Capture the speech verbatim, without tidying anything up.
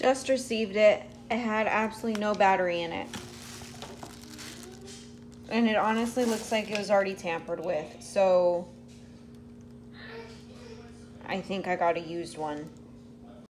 just received it. It had absolutely no battery in it. And it honestly looks like it was already tampered with. So I think I got a used one.